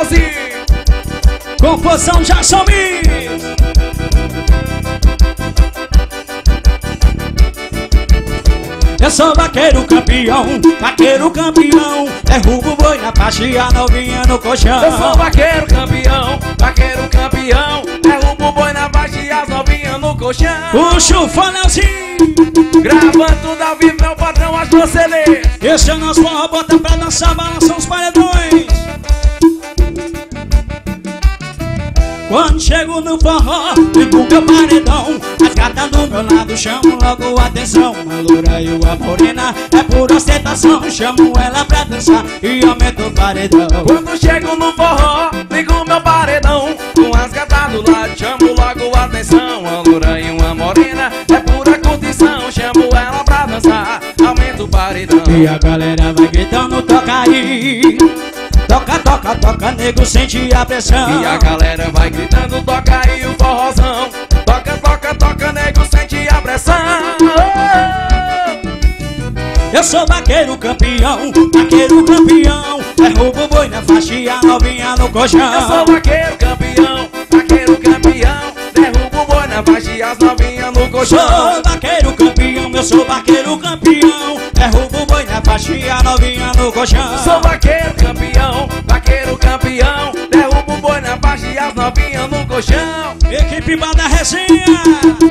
Leozinho. Composição Jackson Mix. Eu sou vaqueiro campeão, derrubo o boi na faixa e a novinha no colchão. Eu sou vaqueiro campeão, derrubo o boi na faixa e as novinhas no colchão. Puxa o fanelzinho, gravando tudo ao vivo, meu patrão, as doceleiras. Esse é o nosso forró, bota pra dançar, balançam os paredões. Quando chego no forró, ligo meu paredão. As gatas do meu lado chamam logo a atenção. A loura e a morena é por ostentação. Chamo ela pra dançar e aumento o paredão. Quando chego no forró, ligo meu paredão. Com as gatas do lado, chamo logo a atenção. A loura e uma morena é pura curtição. Chamo ela pra dançar, aumento o paredão. E a galera vai gritando, toca aí. Toca, toca, toca, nego, sente a pressão. E a galera vai gritando, toca aí o forrozão. Toca, toca, toca, nego, sente a pressão. Eu sou vaqueiro campeão, derrubo o boi na faixa e a novinha no colchão. Eu sou vaqueiro campeão, derrubo o boi na faixa e as novinhas no colchão. Sou vaqueiro campeão, eu sou vaqueiro campeão, derrubo o boi na faixa e a novinha no colchão. Sou vaqueiro campeão, derrubo o boi na faixa e as novinhas no colchão. Equipe Banda Resenha.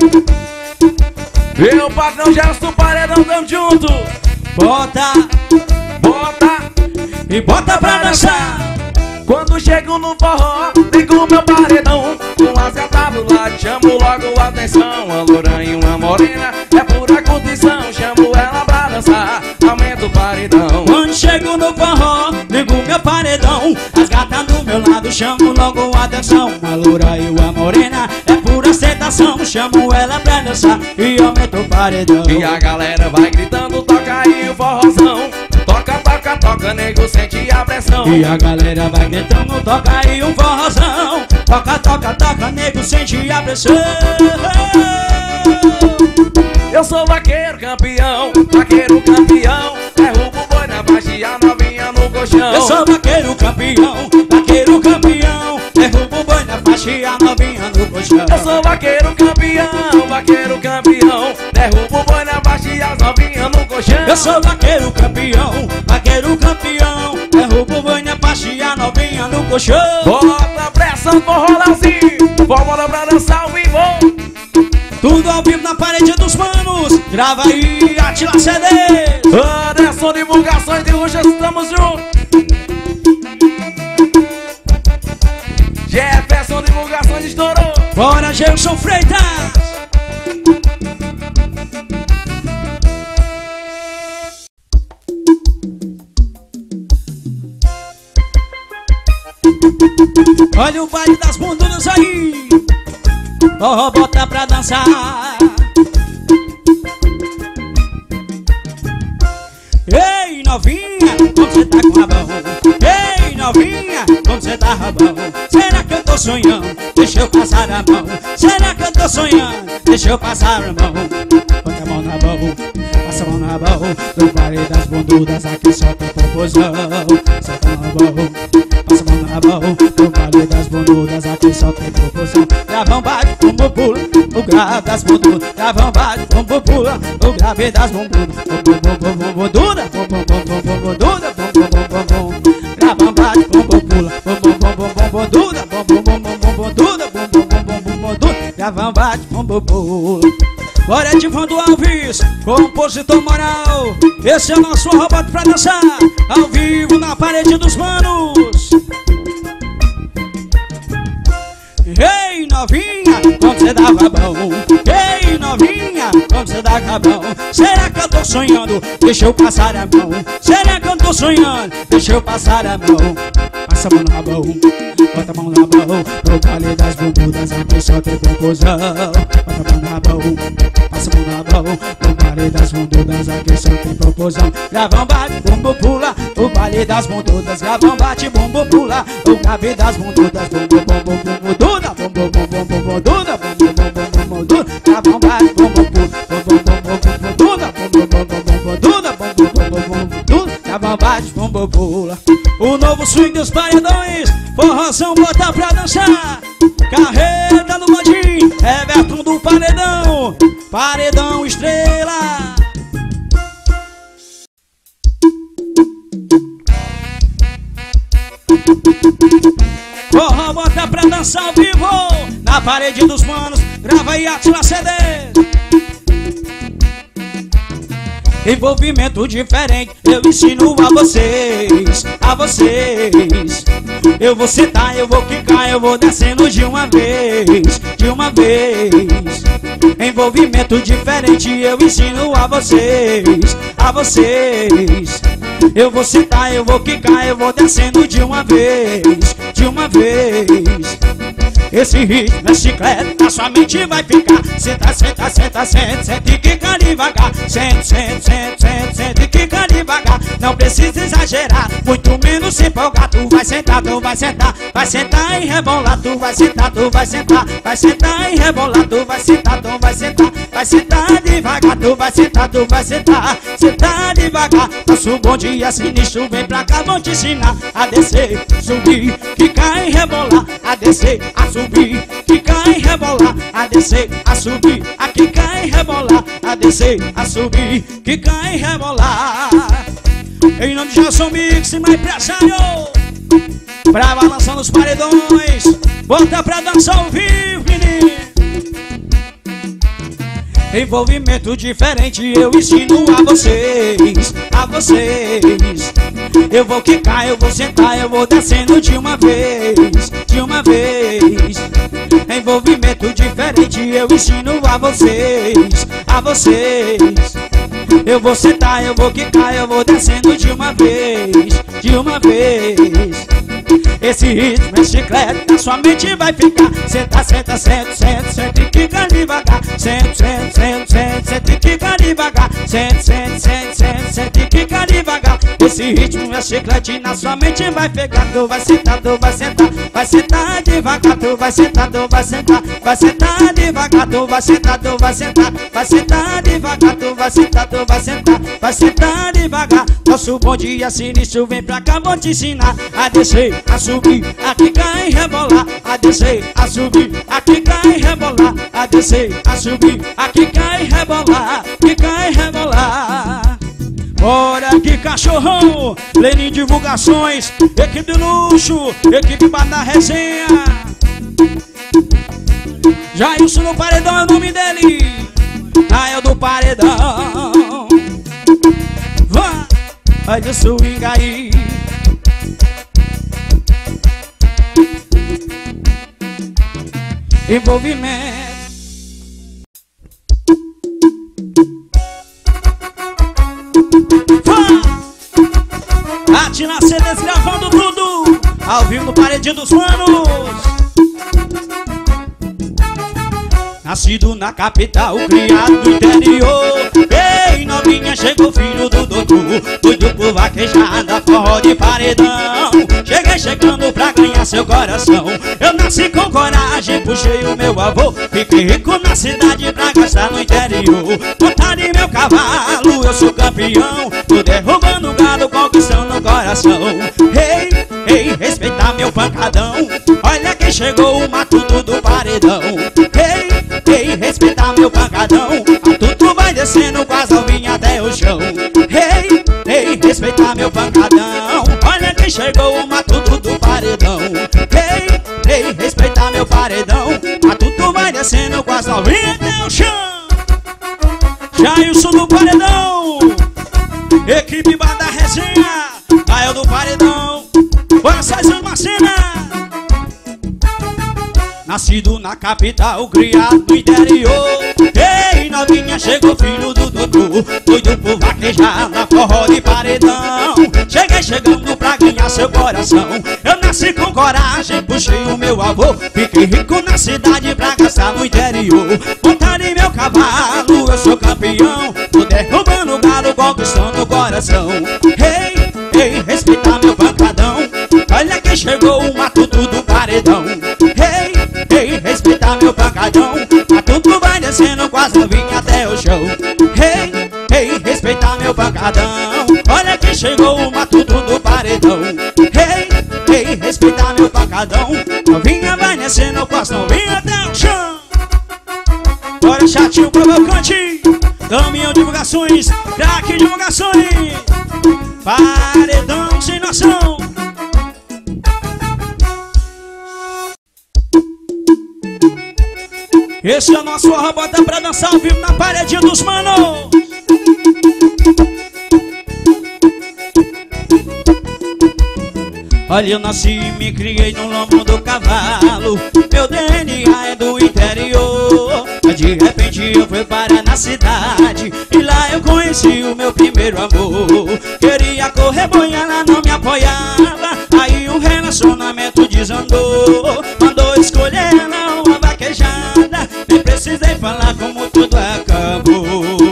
Eu, patrão Gerson Paredão, tamo junto. Bota, bota e bota pra dançar. Quando chego no forró, ligo meu paredão. Com as gatas do lado, chamo logo a atenção. A loura e uma morena é pura curtição. Chamo ela pra dançar, aumenta o paredão. Quando chego no forró, ligo meu paredão. As gatas do meu lado, chamo logo a atenção. A loura e uma morena é pura aceitação. Chamo ela pra dançar e aumenta o paredão. E a galera vai gritando, toca aí o forrozão. Toca, toca, toca, nego, sente a pressão. E a galera vai gritando, toca aí um forrozão. Toca, toca, toca, nego, sente a pressão. Eu sou vaqueiro campeão, derrubo o boi na faixa e a novinha no colchão. Eu sou vaqueiro campeão, derrubo o boi na faixa e a novinha no colchão. Eu sou vaqueiro campeão, derrubo o boi na faixa e as novinhas no colchão. Eu sou vaqueiro campeão, derrubo o boi na faixa e a novinha no colchão. Bota pressão pro Leozinho, vamos pra dançar ao vivo. Tudo ao vivo na parede dos manos. Grava aí, Atila CD. Anderson Divulgações de Ruxas, estamos juntos. Jefferson Divulgações estourou. Bora, Gelson Freitas. Olha o baile das bundunas aí. Oh, bota pra dançar. Ei, novinha, como cê tá com rabão? Ei, novinha, como cê tá rabão? Será que eu tô sonhando? Deixa eu passar a mão. Será que eu tô sonhando? Deixa eu passar a mão. Bota a mão na mão, passa a mão na mão. No baile das bundudas aqui só tem confusão. Solta a mão, passa a mão na mão. No baile das bundudas aqui só tem confusão. Gravão bate, bumbo pula, o grave das bundudas. Gravão bate, bumbo pula, o grave das bundudas. Bunduda, bunduda, gravão bate, bumbo pula, bunduda, bunduda, gravão bate, bumbo pula. Bora Edivando Alves, compositor moral. Esse é o nosso robot pra dançar, ao vivo na parede dos manos. Ei, novinha, como cê dá rabão? Ei, novinha, como cê dá rabão? Será que eu tô sonhando? Deixa eu passar a mão. Será que eu tô sonhando? Deixa eu passar a mão. Passa a mão no rabão, bota a mão na mão. No baile das bundudas aqui só tem confusão. Bota a mão na mão, passa a mão na mão. No baile das bundudas aqui só tem confusão. Gravão bate, bumbo pula, o baile das bundudas. Gravão bate, bumbo pula, o grave das bundudas. Bumbo, bumbo, bumbo, duda, bumbo, bumbo, bumbo, duda, bumbo, bumbo, bumbo, duda. Gravão bate, bumbo pula, bumbo, bumbo, bumbo, duda, bumbo, bumbo, bumbo, duda, bumbo, bumbo, bumbo, duda. Gravão bate, bumbo popula. O novo swing dos paredões, forrozão bota pra dançar. Carreta no bandinho, Everton do paredão, paredão estrela. Forró bota pra dançar ao vivo, na parede dos manos, grava aí Atila CD. Envolvimento diferente, eu ensino a vocês, a vocês. Eu vou sentar, eu vou quicar, eu vou descendo de uma vez, de uma vez. Envolvimento diferente, eu ensino a vocês, a vocês. Eu vou sentar, eu vou quicar, eu vou descendo de uma vez, de uma vez. Esse ritmo é chiclete, na sua mente vai ficar. Senta, senta, senta, senta, senta e quica devagar. Senta, senta, senta, senta, senta e quica devagar. Não precisa exagerar, muito menos se empolgar. Tu vai sentar, tu vai sentar, vai sentar e rebolar. Tu vai sentar, tu vai sentar, vai sentar e rebolar. Tu vai sentar, tu vai sentar, vai sentar devagar. Tu vai sentar, tu vai sentar, sentar devagar. Nosso bom dia sinistro, vem pra cá, vou te ensinar a descer, subir, quicar e rebolar. A descer, a subir, quicar e rebolar. A descer, a subir, a quicar e rebolar. A descer, a subir, quicar e rebolar. Em nome de Jason Mix, mais empresário, pra balançar nos paredões, bota pra dançar ao vivo, menino. Envolvimento diferente, eu ensino a vocês, a vocês. Eu vou quicar, eu vou sentar, eu vou descendo de uma vez, de uma vez. Envolvimento diferente, eu ensino a vocês, a vocês. Eu vou sentar, eu vou quicar, eu vou descendo de uma vez, de uma vez. Esse ritmo é chiclete, na sua mente vai ficar. Senta, senta, senta, senta, senta e quica devagar. Senta, senta, senta, senta, senta e quica devagar. Senta, senta, senta, senta, senta e quica devagar. Esse ritmo é chiclete, na sua mente vai pegar. Tu vai sentar, tu vai sentar, vai sentar devagar. Tu vai sentar, tu vai sentar, vai sentar devagar. Tu vai sentar, tu vai sentar, vai sentar devagar. Tu vai sentar, tu vai sentar, vai sentar devagar. Nosso bom dia sinistro, vem pra cá, vou te ensinar a descer, a subir, a quicar e rebolar. A descer, a subir, a quicar e rebolar. A descer, a subir, a quicar e rebolar. Quicar e rebolar. Bora aqui, cachorrão, Lenin Divulgações, equipe de luxo, equipe Bata Resenha. Jailson no paredão é o nome dele. Nael do paredão. Vai, faz o swing aí. Envolvimento. Atila CDs gravando tudo ao vivo no Paredinho dos Manos. Nascido na capital, criado no interior. Ei, novinha, chegou filho do doutor, doido por vaquejada, forró de paredão. Cheguei chegando pra ganhar seu coração. Eu nasci com coragem, puxei o meu avô. Fiquei rico na cidade pra gastar no interior. Montado meu cavalo, eu sou campeão. Tô derrubando gado, conquistando o coração. Ei, ei, respeitar meu pancadão. Olha quem chegou, o matuto do paredão. Ei, ei, respeitar meu pancadão. A tudo vai descendo com as alvinhas até o chão. Ei, ei, respeitar meu pancadão. Olha quem chegou, o matuto do paredão. Ei, ei, respeitar meu paredão. A tudo vai descendo com as alvinhas até o chão. Jailson do paredão, equipe Bata Resenha, Nael do paredão. Bora, César Marcena. Nascido na capital, criado no interior. Ei, novinha, chegou filho do doutor, doido por vaquejar na forró de paredão. Cheguei chegando pra ganhar seu coração. Eu nasci com coragem, puxei o meu avô. Fiquei rico na cidade pra gastar no interior. Montado em meu cavalo, eu sou campeão. Tô derrubando galo, conquistando o coração. Ei, ei, respeitar meu pancadão. Olha quem chegou, o matuto do paredão. Ei, ei, respeitar meu pancadão. A tudo vai descendo com as novinhas até o chão. Ei, ei, respeitar meu pancadão. Olha quem chegou, o matuto do paredão. paredão. Ei, ei, respeita meu pancadão. Novinha vai descendo com as novinhas até o chão. Bora chatinho Cavalcante, Damião Divulgações, Craque Divulgações, paredão sem noção. Esse é o nosso forró, bota pra dançar ao vivo na paredinha dos manos. Olha, eu nasci e me criei no lombo do cavalo. Meu DNA é do interior. Mas de repente eu fui parar na cidade e lá eu conheci o meu primeiro amor. Queria correr, boi, ela não me apoiava. Aí o relacionamento desandou. Mandou escolher ela uma vaquejada. Nem precisei falar como tudo acabou.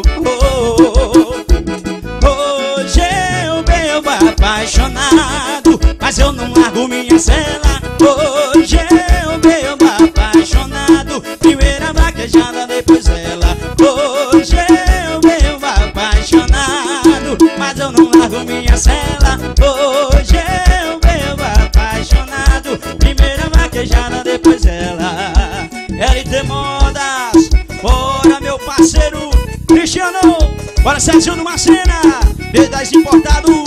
Hoje eu venho apaixonado, mas eu não largo minha cela. Hoje eu venho apaixonado, primeira vaquejada, depois ela. Hoje eu venho apaixonado, mas eu não largo minha cela. Hoje eu venho apaixonado, primeira vaquejada, depois ela. LT Modas, bora meu parceiro Cristiano, bora Serginho numa cena, D10 importado.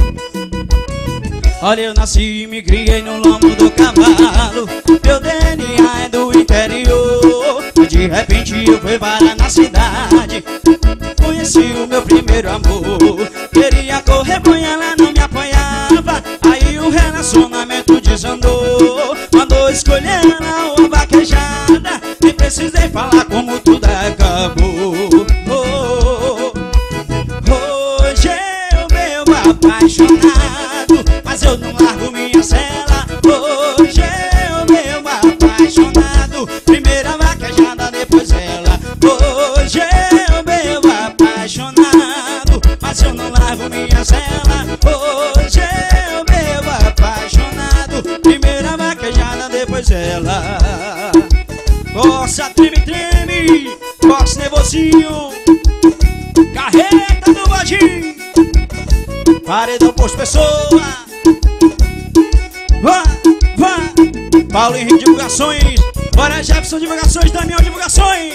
Olha, eu nasci e me criei no lombo do cavalo. Meu DNA é do interior. De repente eu fui parar na cidade, conheci o meu primeiro amor. Queria correr, boi, ela não me apoiava. Aí o relacionamento desandou. Mandou escolher ela uma vaquejada. Nem precisei falar como tudo acabou. Hoje eu venho apaixonado, mas eu não largo minha cela. Hoje eu venho apaixonado, primeira vaquejada, depois ela. Hoje eu venho apaixonado, mas eu não largo minha cela. Hoje eu venho apaixonado, primeira vaquejada, depois ela. Força, treme, treme, força, nervosinho, carreta do bodinho, paredão posto pessoa. Vá, vá, Paulo Henrique Divulgações, bora Jefferson Divulgações, Damião Divulgações.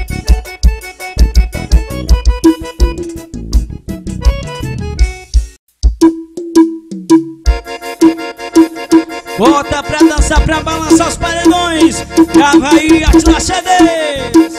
Bota pra dançar, pra balançar os paredões. Grava aí, Atlas CDs.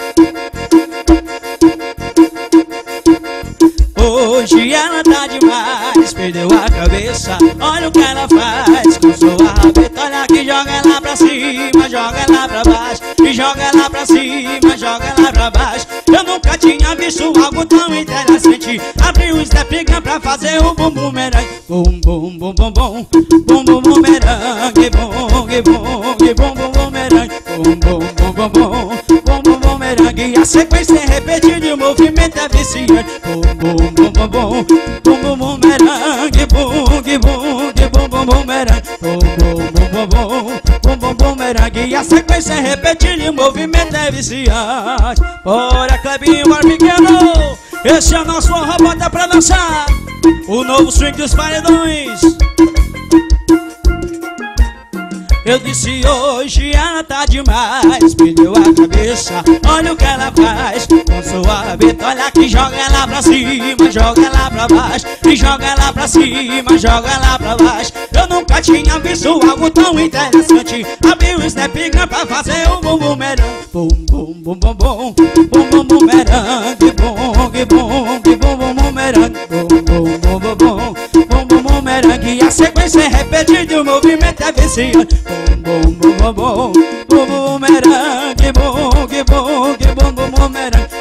Hoje ela tá demais, perdeu a cabeça. Olha o que ela faz com sua rabeta. Olha que joga ela pra cima, joga ela pra baixo, e joga ela pra cima, joga ela pra baixo. Eu nunca tinha visto algo tão interessante. Abri o step pra fazer o bumbum merengue. Bum bum bum bum bum, bum bum bum merengue, bum bum bum bum merengue, bum bum bum bum bum bum bum merengue. A sequência é repetida e o movimento é viciante. Bum bum bum bum bum, bum bum bum merengue, bum bum bum merengue, bum bum bum bum merengue. E a sequência é repetida e o movimento é viciante. Bora Clebinho, bora pequeno, esse é o nosso forró, bota pra dançar o novo swing dos paredões. Eu disse hoje ela tá demais, perdeu a cabeça. Olha o que ela faz com sua rabeta. Olha que joga ela pra cima, joga ela pra baixo, e joga ela pra cima, joga ela pra baixo. Eu nunca tinha visto algo tão interessante. Abri o step pra fazer o bumbum merengue. Bum bum bum bum bum, bum bum bum merengue, bum bum merengue, bum bum bum bum, bum bum merengue. E a sequência é repetida e o movimento é viciante. Bum bum bum bum, bum bum merengue, bum bum merengue,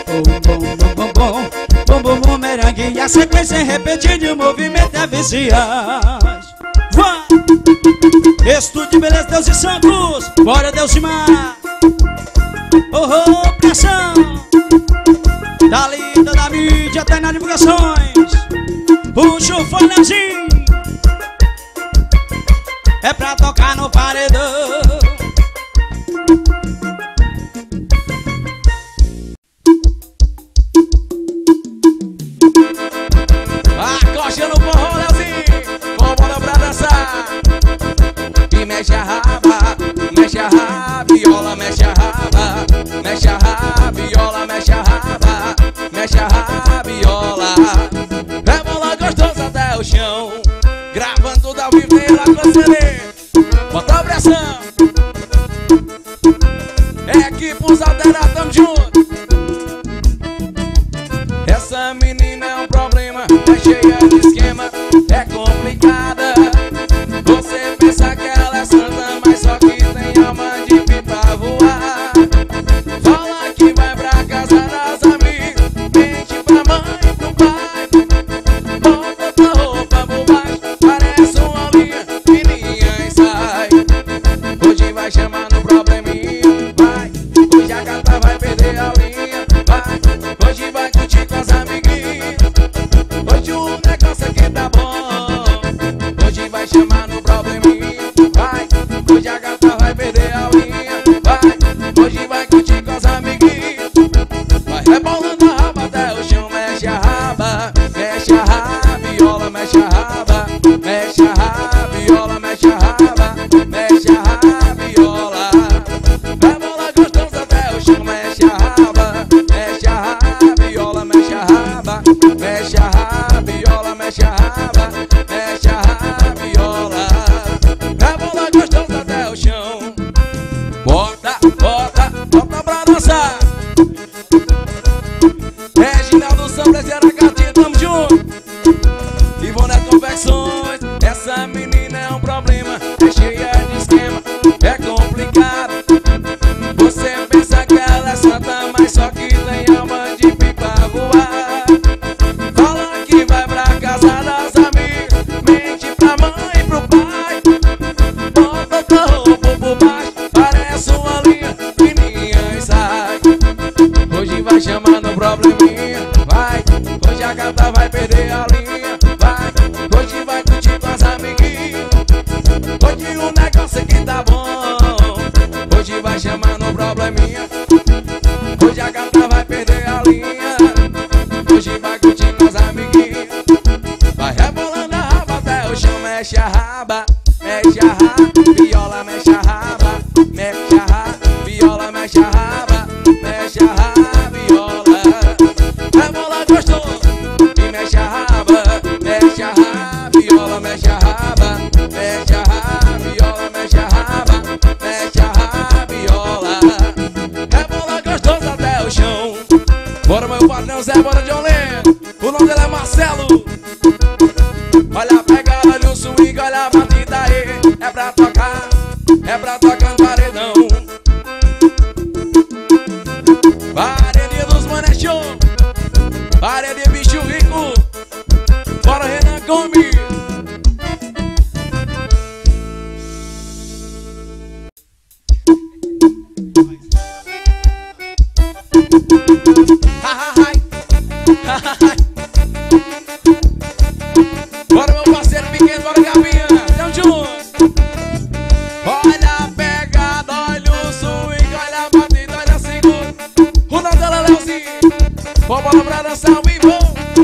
bum bum merengue. E a sequência é repetida e o movimento é viciante. Vai! Estúdio de Beleza, Deus e Santos, bora Deus e Mar. Oh, pressão da lida da mídia, até nas divulgações. Puxa o fonezinho, é pra tocar no paredão. Acosta no forró, Leozinho, como Nenê. Bota a pressão. É que pros alterados, tamo junto. Essa menina é um problema, é cheia de esquema, é complicada. Você pensa que ela é santa, mas só que tem alma de pipa voar. Fala que vai pra casa das amigas, mente pra mãe e pro pai. Bota tua roupa por baixo, parece uma linha, fininha e sai. Hoje vai chamar no probleminha, vai. Hoje a gata vai perder a linha, vai. Hoje vai curtir com as amiguinhas. Hoje o negócio aqui tá bom. Hoje vai chamar no probleminha, vai. Hoje a gata vai perder a linha, vai. Hoje vai curtir com as amiguinhas. Vai rebolando a raba até o chão, mexe a raba, mexe a raba, viola, mexe a raba, mexe a raba, viola, mexe a raba, mexe a raba, viola. Rebola gostosa até o chão, mexe a raba, mexe a raba, viola, mexe a raba, mexe a raba, viola, mexe a raba, mexe a raba, viola. Rebola gostosa até o chão. Bota, bota, bota pra dançar. Reginaldo Sampler, Zeracatinha, tamo junto. Ivone Confecções. Essa menina é um problema, é cheia de esquema, é complicado. Você pensa que ela é santa, mas só que tem alma de pipa voar. Fala que vai pra casa das amigas, mente pra mãe e pro pai. Bota tua roupa por baixo, parece uma linha, fininha e sai. Hoje vai chamar no probleminha, vai. Hoje a gata vai perder a linha, vai. Hoje vai curtir com as amiguinhas. Hoje o negócio aqui tá bom. Hoje vai chamar no probleminha. Hoje a gata vai perder a linha. Hoje vai curtir com as amiguinhas. Vai rebolando a raba até o chão, mexe a raba, mexe a raba, viola, mexe a raba, mexe a raba, viola, mexe a raba, mexe a raba, viola. Rebola gostoso e mexe a raba, mexe a raba, viola, mexe a raba, mexe a raba, viola, mexe a raba, mexe a raba, viola. Rebola gostoso até o chão. Bora meu patrão Zé, bora de Olé. O nome dele é Marcelo. Olha a pegada, olha o swing, olha a batida aí. É pra tocar no paredão. Paredinha dos mané show, paredinha bicho rico. Bora Renan Gomes. Bora meu parceiro pequeno, bora Gabinha, tamo junto. Olha a pegada, olha o swing, olha a batida, olha a segura. O nome dela é Leozinho. Bola pra dançar o vivo.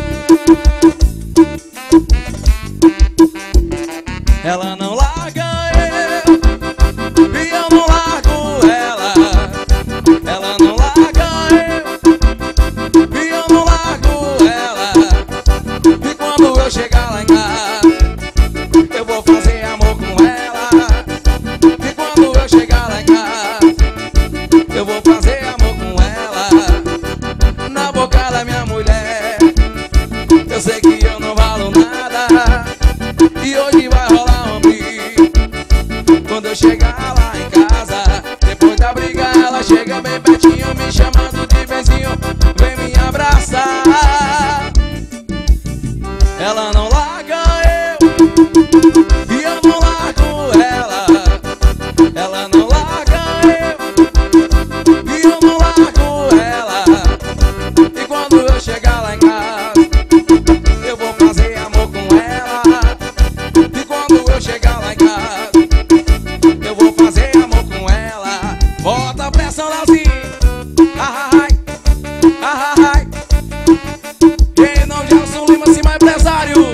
Ela não larga eu, e eu não largo ela. Ela não larga eu, e eu não largo ela. E quando eu chegar lá em casa, eu vou fazer amor com ela. E quando eu chegar lá em casa, eu vou fazer amor com ela. Na boca da minha mulher, eu sei que eu não valo nada. E hoje vai rolar um briga. Quando eu chegar lá em casa, depois da briga, ela chega bem pertinho, me chamando de vizinho, vem me abraçar. Ela não larga eu, e eu não largo ela. Ela não larga eu, e eu não largo ela. E quando eu chegar lá em casa, eu vou fazer amor com ela. E quando eu chegar lá em casa, eu vou fazer amor com ela. Bota a pressão, Lauzinho. Ai, ai, ai. Em nome de Alson Lima, sim, mais empresário.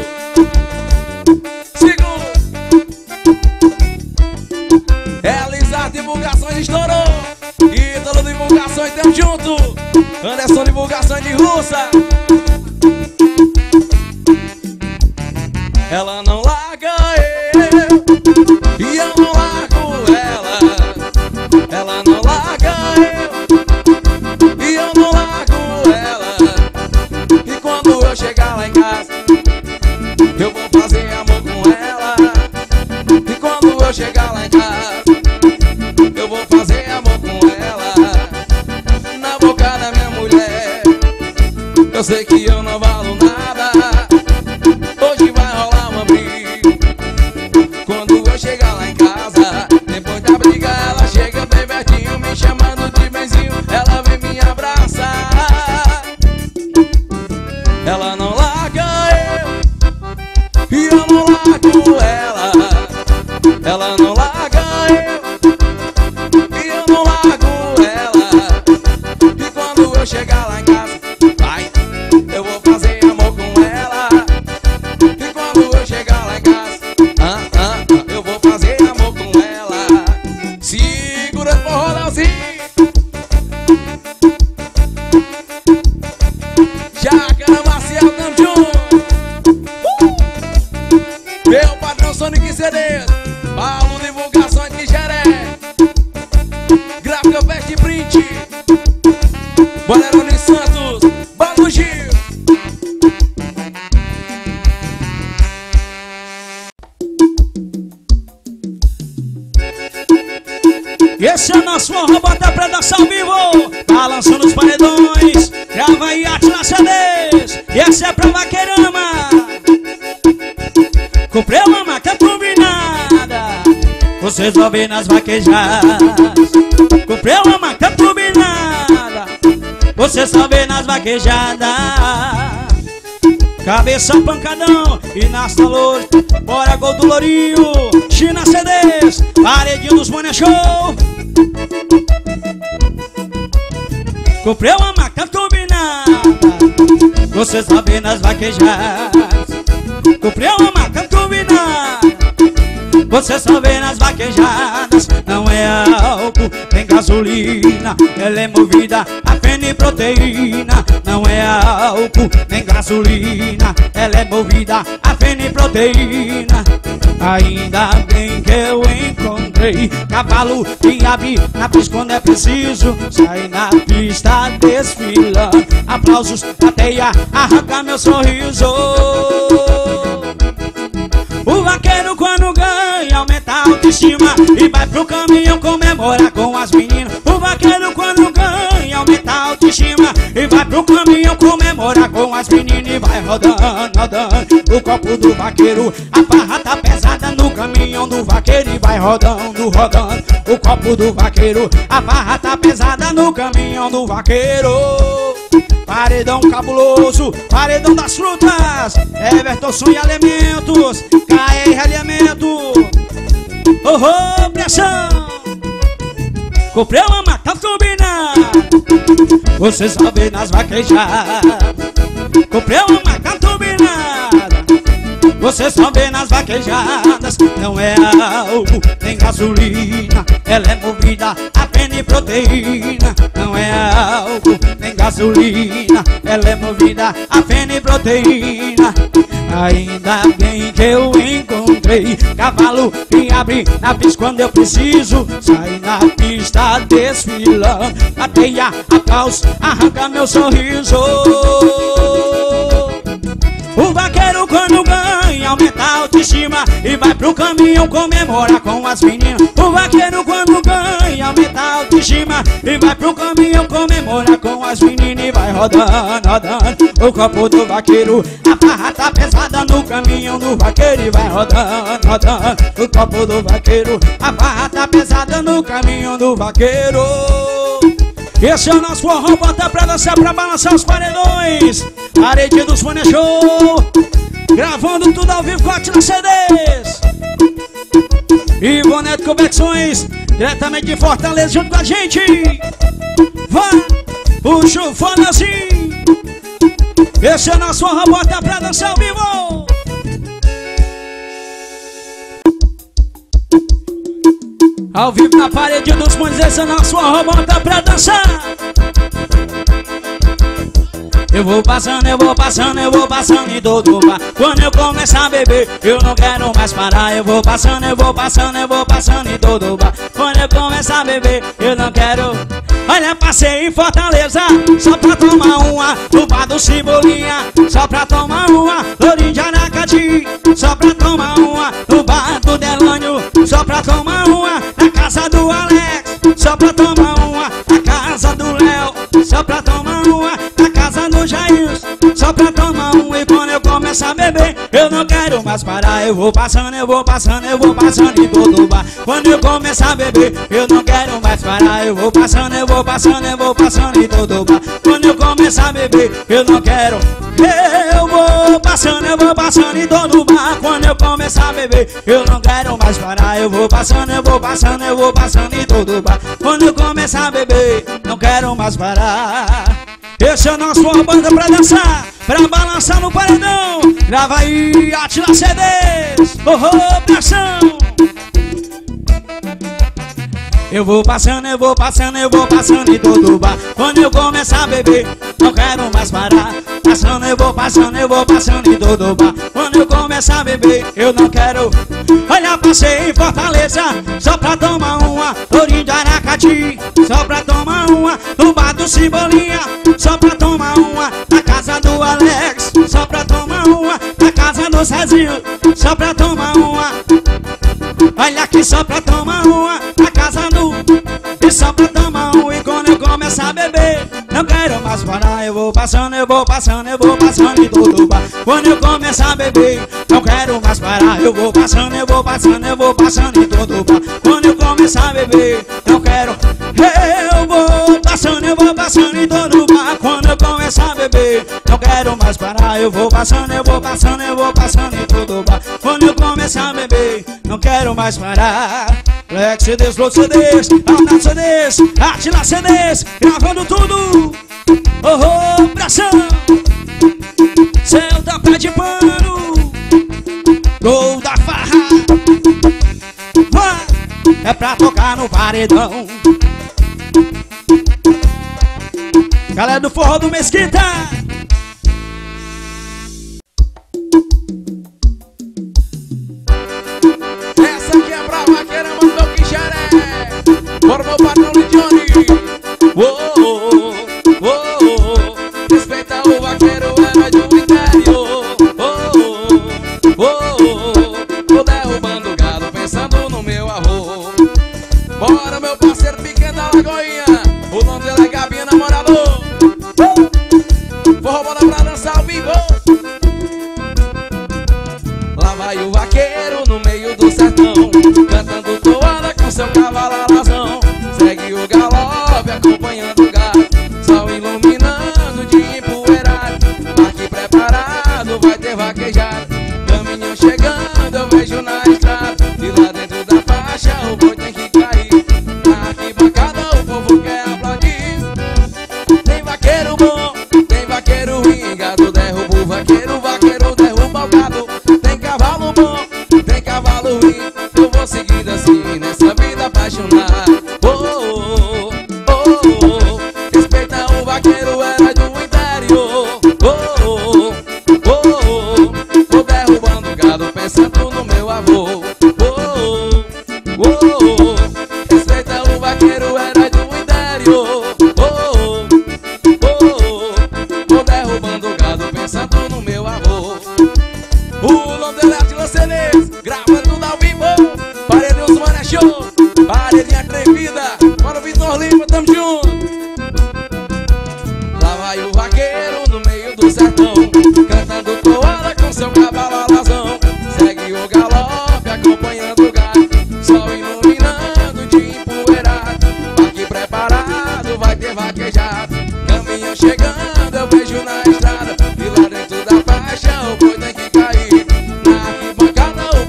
Segura. Elisa Divulgações estourou. Ítalo Divulgações, tamo junto. Anderson Divulgações de Russa. Ela não larga eu, e eu não largo ela. Ela não larga eu, e eu não largo ela. E quando eu chegar lá em casa, vai, eu vou fazer amor com ela. E quando eu chegar lá em casa, eu vou fazer amor com ela. Segura o forró, Leozinho. Chácara Marcial Campeão. Meu patrão Sonic CD, Paulo Divulgações de Jeré, Gráfica Veste Print, Bolerone Santos, Balu Gil. Esse é nosso forró, bota pra dançar ao vivo, balançando os paredões, grava aí Atila CDs, e essa é pra Vaqueirama. Comprei uma maca turbinada, vocês vão ver nas vaquejadas. Comprei uma maca turbinada, vocês só vê nas vaquejadas. Cabeça pancadão e nas talores, bora gol do Lourinho, China CDs, paredinho dos Money Show. Comprei uma maca turbinada, vocês só vê nas vaquejadas. Comprei uma maca turbinada, você só vê nas vaquejadas. Não é álcool, tem gasolina, ela é movida a feno e proteína. Não é álcool, nem gasolina, ela é movida a feno e proteína. Ainda bem que eu encontrei cavalo que abre na pista quando é preciso. Sai na pista desfilando, aplausos, plateia, arranca meu sorriso. O vaqueiro quando ganha aumenta a autoestima e vai pro caminhão comemorar com as meninas. O vaqueiro quando ganha aumenta a autoestima e vai pro caminhão comemorar com as meninas. E vai rodando, rodando o copo do vaqueiro, a barra tá pesada no caminhão do vaqueiro. E vai rodando, rodando o copo do vaqueiro, a barra tá pesada no caminhão do vaqueiro. Paredão cabuloso, paredão das frutas, Everton Som e Alimentos, KR Alimento. Oh, pressão. Comprei uma mata turbinada, você só vê nas vaquejadas. Comprei uma mata turbinada, você só vê nas vaquejadas. Não é álcool, nem gasolina, ela é movida a feno e proteína. Não é álcool, nem gasolina, ela é movida a feno e proteína. Ainda bem que eu encontrei cavalo que abre na pista quando eu preciso. Sai na pista desfilando, plateia, aplausos, arranca meu sorriso. O vaqueiro quando ganha aumenta a autoestima e vai pro caminhão comemorar com as meninas. O vaqueiro quando ganha aumenta a autoestima e vai pro caminhão comemorar com as meninas. E vai rodando, rodando o copo do vaqueiro, a barra tá pesada no caminhão do vaqueiro. E vai rodando, rodando o copo do vaqueiro, a barra tá pesada no caminhão do vaqueiro. Esse é o nosso forró, bota pra dançar, pra balançar os paredões, parede dos Money Show, gravando tudo ao vivo com a Atila CDs e Boneto Conexões, diretamente de Fortaleza junto com a gente. Vai, puxa o fonezinho. Esse é o nosso forró, bota pra dançar ao vivo. Ao vivo na parede dos Montes, esse é o nosso forró, bota pra dançar. Eu vou passando, eu vou passando, eu vou passando em todo bar. Quando eu começar a beber, eu não quero mais parar. Eu vou passando, eu vou passando, eu vou passando em todo bar. Quando eu começar a beber, eu não quero. Olha, passei em Fortaleza só pra tomar uma no bar do Cebolinha, só pra tomar uma Lourinho de Aracati, só pra tomar uma no bar do Delânio, só pra tomar uma na casa do Alex, só pra tomar uma na casa do Léo, só pra tomar uma na casa do Jair, só pra tomar uma. E quando eu começar a beber, eu não quero mais parar. Eu vou passando, eu vou passando, eu vou passando em todo bar. Quando eu começar a beber, eu não quero mais parar. Eu vou passando, eu vou passando, eu vou passando em todo bar. Quando eu começar a beber, eu não quero. Eu vou passando em todo bar. Quando eu começar a beber, eu não quero mais parar. Eu vou passando, eu vou passando, eu vou passando em todo bar. Quando eu começar a beber, não quero mais parar. Esse é o nosso uma banda pra dançar, pra balançar no paredão. Grava aí, Atila CDs. Pressão. Eu vou passando, eu vou passando, eu vou passando em todo bar. Quando eu começar a beber, não quero mais parar. Passando, eu vou passando, eu vou passando em todo bar. Quando eu começar a beber, eu não quero. Olha, passei em Fortaleza, só pra tomar uma. Tourinho de Aracati, só pra tomar uma. No bar do Cebolinha, só pra tomar uma. Na casa do Alex, só pra tomar uma. Na casa do Cezinho, só pra tomar uma. Olha aqui, só pra tomar uma. Na casa do... E só pra tomar uma. E quando eu começar a beber, não quero mais parar. Eu vou passando, eu vou passando, eu vou passando em todo bar. Quando eu começar a beber, não quero mais parar. Eu vou passando, eu vou passando, eu vou passando em todo bar. Quando eu começar a beber, não quero. Eu vou passando em todo bar. Quando eu começar a beber, não quero mais parar. Eu vou passando, eu vou passando, eu vou passando em todo bar. Quando eu começar a beber, não quero mais parar. Lex CDs, Flow CDs, Arnaldo CDs, Atila CDs, gravando tudo. Pressão. Céu da pé de pano, gol da farra. É pra tocar no paredão. Galera do forró do Mesquita. Essa aqui é pra vaqueira, mandou que xeré. Bora meu patrão de Johnny. Respeita o vaqueiro, é do interior. Tô derrubando gado, pensando no meu avô. Bora meu parceiro pequeno da Lagoinha, o nome dele é Gabi, namorador. Forró, bora pra dançar ao vivo. Lá vai o vaqueiro no meio do sertão, cantando toada com seu cavalo alazão. Segue o galope acompanhando o gado, sol iluminando de empoeirado. Aqui preparado vai ter vaquejado, caminhão chegando eu vejo na estrada. E lá dentro da faixa o boi tem que cair, na arquibancada o povo quer aplaudir. Tem vaqueiro bom, tem vaqueiro ruim, gado derruba o vaqueiro, vaqueiro derruba o gado. Tem cavalo bom, tem cavalo ruim, eu vou seguindo assim nessa vida apaixonada. Respeita o vaqueiro, era do interior. Tô derrubando gado, pensando no meu avô. Respeita o vaqueiro, era do interior. Tô derrubando gado, pensando no meu avô. O nome dele é Atila CDs, gravando tudo ao vivo. Paredinho dos Mané Show, paredinha atrevida. Bora o Vitor Lima, tamo junto. Lá vai o vaqueiro no meio do sertão, cantando toada com seu cavalo alazão. Segue o galope acompanhando o gado, sol iluminando de empoeirado. Aqui preparado vai ter vaquejado, caminhão chegando eu vejo na estrada. E lá dentro da faixa o boi tem que cair, na arquibancada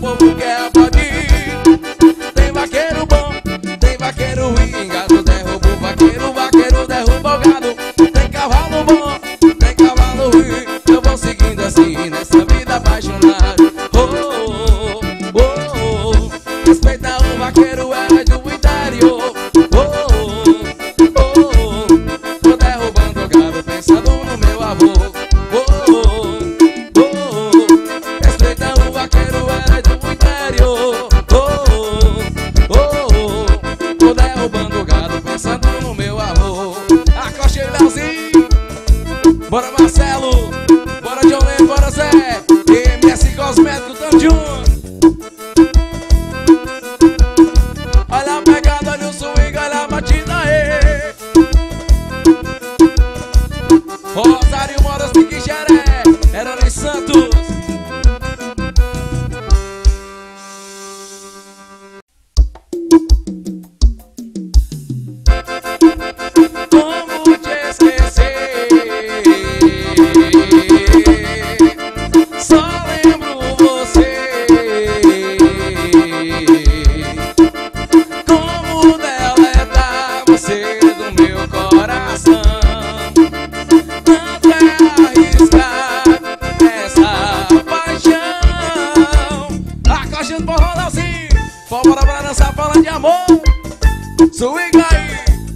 Swing aí.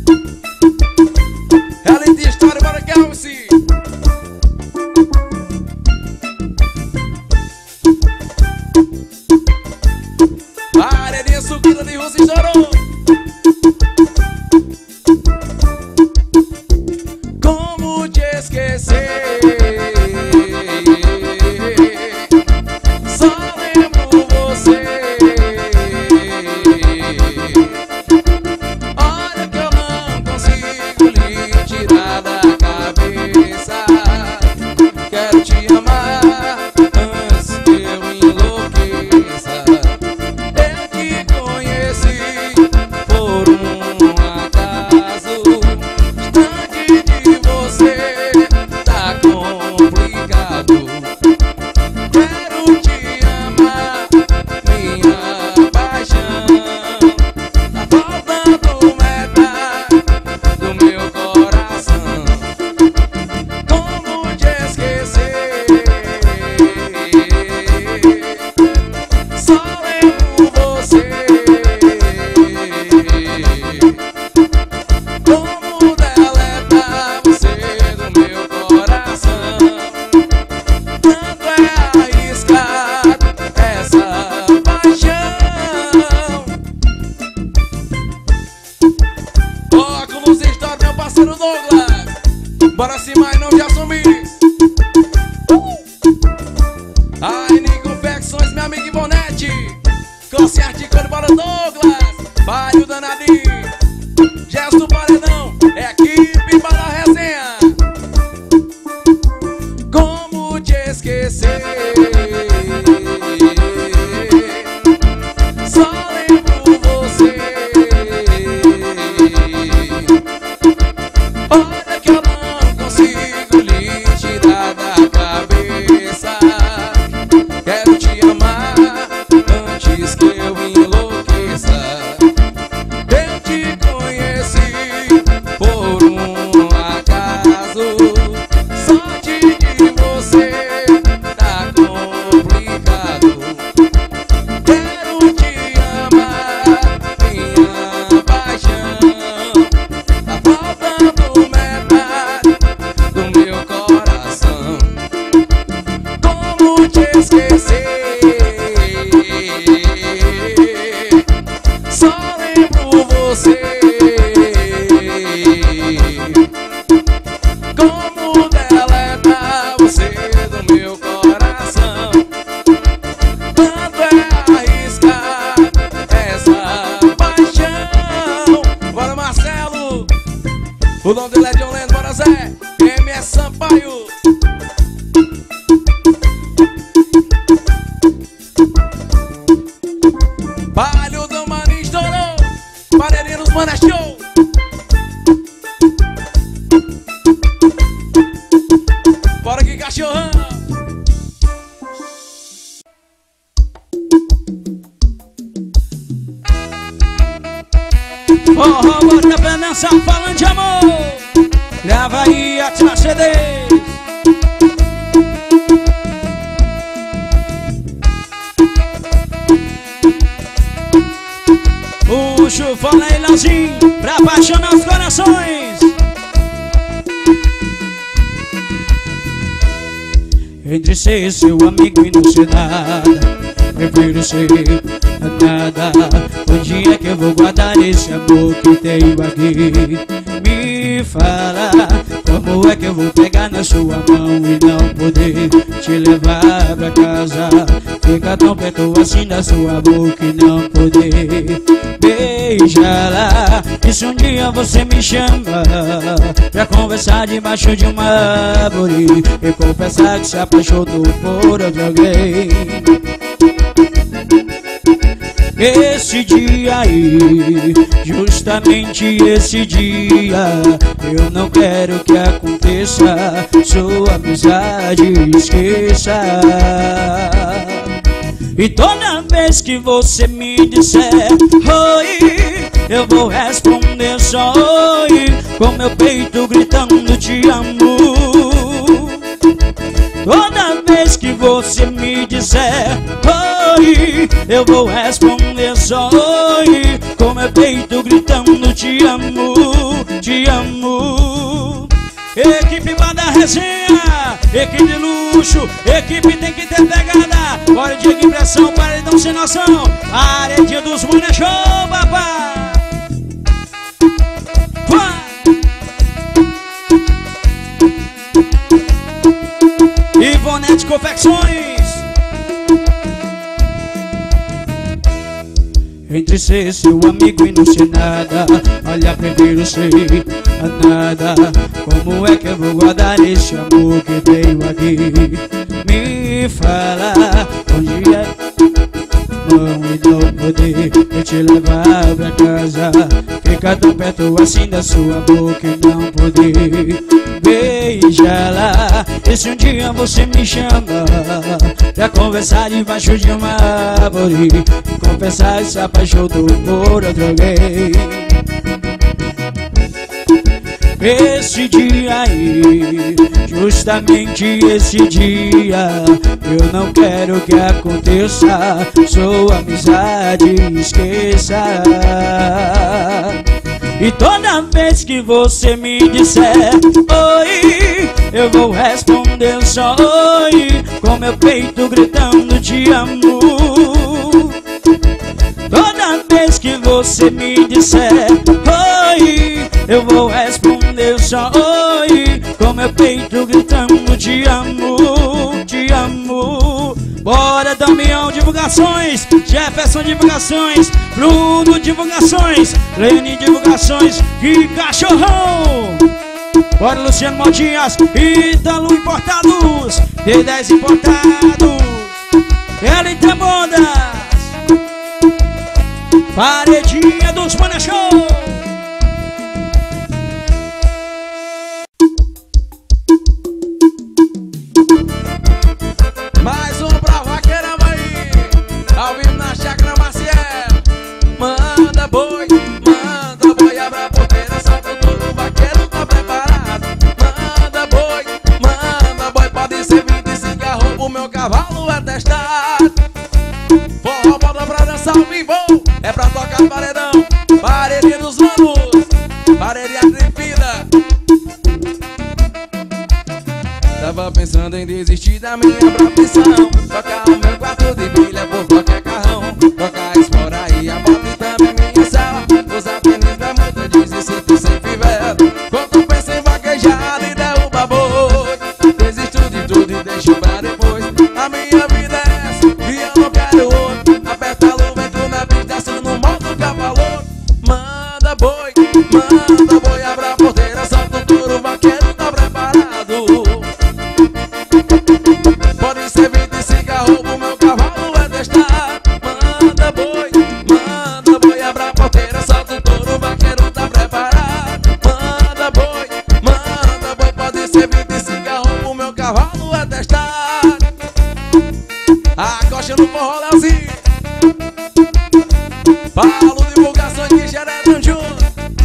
Ela de história, bora Kelsey. Areia suquita de russo estourou. Como te esquecer? Só lembro você. Olha que eu não consigo lhe tirar da cabeça. Quero te amar antes que eu enlouqueça. Eu te conheci por um acaso. Distante de você tá complicado. Quero te amar, minha paixão. Tá faltando metade do meu coração. Como te esquecer? Só lembro você. Como deletar você do meu coração? Tanto é arriscado essa paixão. Óculos Store, meu parceiro Douglas. Bora se mais não te assumir. Aine Confecções, meu amigo Ivonete. Cosse Articone, bora Douglas. Vai o danadinho. Gesto do Paredão, é equipe para a resenha. Como te esquecer? Só lembro você. Olha que eu não consigo lhe tirar da cabeça. Quero te amar antes que eu enlouqueça. Eu te conheci por um acaso. Sorte de você tá complicado. Quero te amar, minha paixão. Tá faltando metade do meu coração. Como te esquecer? Só lembro você. Como deletar você do meu coração? Tanto é arriscar essa paixão. Bora Marcelo. O nome dele é John Lennon, bora Zé. MS Sampaio. Palho do Maninho estourou. Paredinha dos Manas Show. Bora aqui, cachorrão. Forró, bota pra dançar, falando de amor. Grava aí, ativa CD. Puxa, fala aí, Leozinho, pra apaixonar os corações. Entre ser seu amigo e não ser nada, prefiro ser nada. Onde é que eu vou guardar esse amor que tenho aqui? Me fala, como é que eu vou pegar na sua mão e não poder te levar pra casa? Ficar tão perto assim da sua boca e não poder beijá-la. E se um dia você me chama pra conversar debaixo de uma árvore e confessar que se apaixonou por outro alguém, esse dia aí, justamente esse dia, eu não quero que aconteça, sua amizade esqueça. E toda vez que você me disser oi, eu vou responder só oi, com meu peito gritando te amo. Toda vez que você me disser oi, oi, eu vou responder só oi, com meu peito gritando te amo, te amo. Equipe Banda Resenha, equipe de luxo, equipe tem que ter pegada. Bora de impressão, paredão sem noção, paredinha dos Money Show, papai. Ivonete Confecções. Entre ser seu amigo e não ser nada, olha, prefiro ser a nada. Como é que eu vou guardar esse amor que veio aqui? Me fala onde é não e não poder eu te levar pra casa, ficar tão perto assim da sua boca e não poder beijar lá. E se um dia você me chama pra conversar debaixo de uma árvore, confessar se apaixonou por outro alguém, esse dia aí, justamente esse dia, eu não quero que aconteça, sua amizade esqueça. E toda vez que você me disser oi, eu vou responder só oi, com meu peito gritando te amo. Toda vez que você me disser oi, eu vou responder só oi, com meu peito gritando te amo, te amo. Bora, Damião Divulgações, Jefferson Divulgações, Bruno Divulgações, Leni Divulgações, que cachorrão! Bora, Luciano Maldinhas, Ítalo Importados, D10 Importados, LT Modas, paredinha dos Money Show. Mais um pra Vaqueirama aí, ao vivo na Chácara Maciel. Manda boi, abre a porteira, solta o touro, o vaqueiro tá preparado. Manda boi, pode ser 25 arroba, o meu cavalo é testado. Forró, bota pra dançar ao vivo, é pra tocar paredão, paredinha dos manos, paredinha tripida. Tava pensando em desistir da minha profissão, tocar o meu quarto de bilha por qualquer carrão, tocar Explora e a moto e também minha sala, usar tênis da multa, diz e cinto sem fivela. Quando penso em vaquejar e derruba boi, desisto de tudo e deixo pra depois. A minha vida é essa e eu não quero outro, aperta a luva, entro na pista, assim no modo cavalo. Manda boi, abre a porteira, solta o touro, o vaqueiro tá preparado. Pode ser 25 arroba, o meu cavalo é testado. Manda boi, abre a porteira, solta o touro, o vaqueiro tá preparado. Manda boi, pode ser 25 arroba, o meu cavalo é testado. Acosta no forró, Leozinho. Paulo Divulgações de Xeretão Júnior.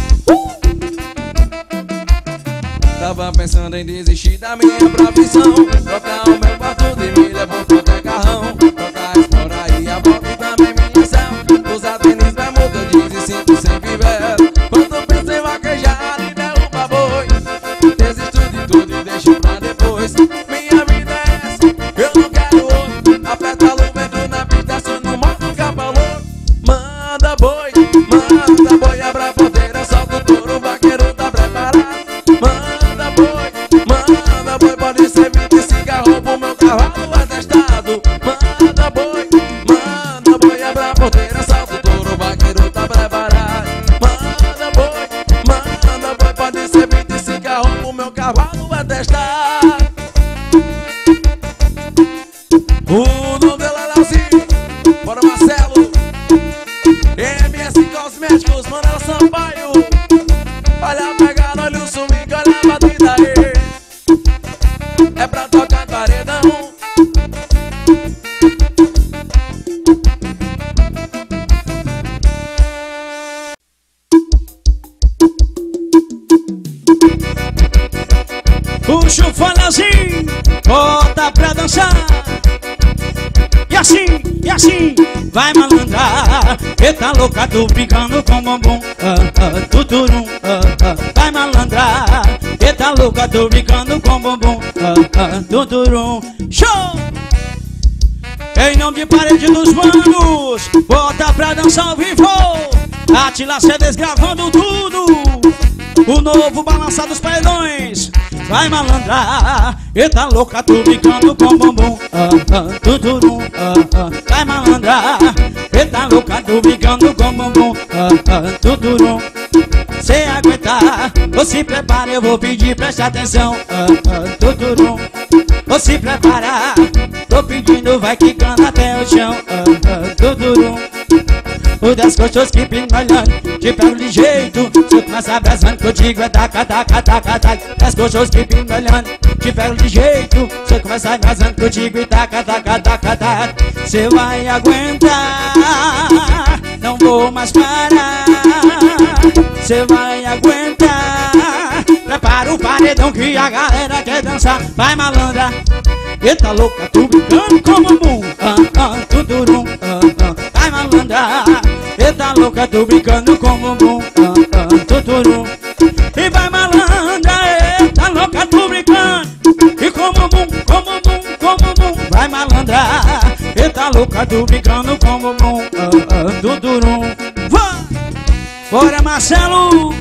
Tava pensando em desistir da minha profissão, trocar o meu quarto de milha por qualquer carrão, trocar Explora e a bota e também minha céu, usar tênis, bermuda, jeans e cinto sem fivela. Quando penso em vaquejar e derruba boi, desisto de tudo e deixo pra depois. Minha vida é essa, eu não quero outro, aperta a luva, entro na pista, assim no modo cavalo. Manda boi, abre a porteira, solta o touro, o vaqueiro tá preparado. Manda boi, pode ser 25 arroba, o meu cavalo é testado. Manda boi, abre a porteira, solta o touro, o vaqueiro tá preparado. Manda boi, pode ser 25 arroba, o meu cavalo é testado. O nome dela é Leozinho, bora Marcelo, MS Cosméticos, Manela Sampaio. Olha a pegada, olha o swing, olha a batida aí, é pra tocar paredão. Puxa o falazinho, bota pra dançar. E assim, e assim, vai malandrar. Eita louca, tô brincando com bumbum, tuturum, vai malandrar. Eita louca, tô brincando com bumbum, tuturum. Show! Em nome de Parede dos Manos, bota pra dançar ao vivo. Atila CDs gravando tudo. O novo balançar dos paredões. Vai malandrar. Eita louca, tô brincando com bumbum, tuturum, vai malandrar. Eita louca, tô brincando com bumbum, tuturum. Se aguentar, ou se prepara, eu vou pedir, preste atenção, tuturum. Ou se preparar, tô pedindo, vai quicando até o chão, tuturum. O das coxas que pino olhando, te pego de jeito. Se eu começar abraçando, que eu digo é taca, taca, taca, taca. Das coxas que pino olhando, te pego de jeito. Se eu começar abraçando, que eu digo é taca, taca, taca, taca. Cê vai aguentar, não vou mais parar. Cê vai aguentar. Prepara o paredão que a galera quer dançar. Vai malandra. Eita louca, tu brincando com bumbum, tuturum, vai malandra. Eita louca, tô brincando com bumbum, tuturum. E vai malandra, eita louca, tô brincando. E com bumbum, com bumbum, com bumbum, vai malandra. Eita louca, tô brincando com bumbum, tuturum. Bora Marcelo,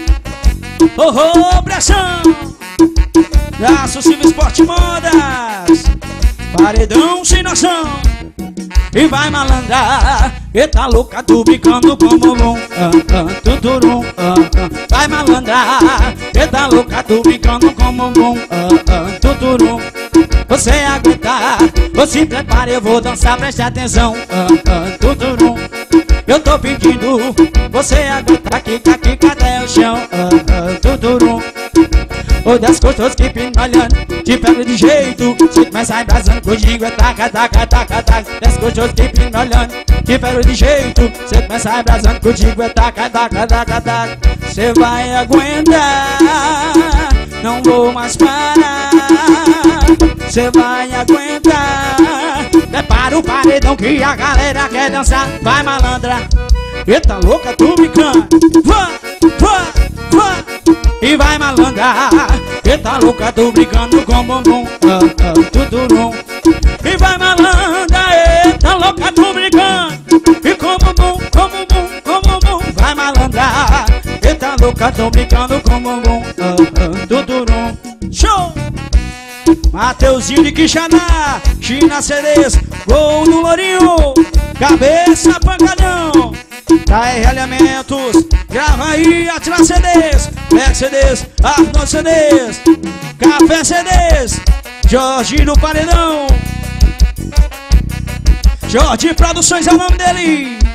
pressão. Braço Silvio Esporte Modas, paredão sem noção. E vai malandrar. Eita louca, tô brincando com bumbum, tuturum, vai malandrar. Eita louca, tô brincando com bumbum, tuturum. Você aguentar, ou se prepara, eu vou dançar, preste atenção, tuturum. Eu tô pedindo, você aguentar, quica, quica até o chão, tuturum. Ou das costas que pino olhando, te pego de jeito. Se começar embrasando, que eu digo é taca, taca, taca, taca. Das costas que pino olhando, te pego de jeito. Se começar embrasando, que eu digo é taca, taca, taca, taca. Cê vai aguentar, não vou mais parar. Cê vai aguentar. Prepara o paredão que a galera quer dançar. Vai malandra. Eita louca, tô brincando. E vai malandrar. Eita louca, tô brincando com bumbum, tuturum. E vai malandrar. Eita louca, tô brincando. E com bumbum, com bumbum, com bumbum, vai malandrar. Eita louca, tô brincando com bumbum, tuturum. Show! Mateuzinho de Quixadá, China CDs, gol do Lourinho, cabeça pancadão. KR Alimentos, grava aí, Atila CDs, Mac CDs, Arnold CDs, Café CDs, Jorge do Paredão, Jorge Produções é o nome dele.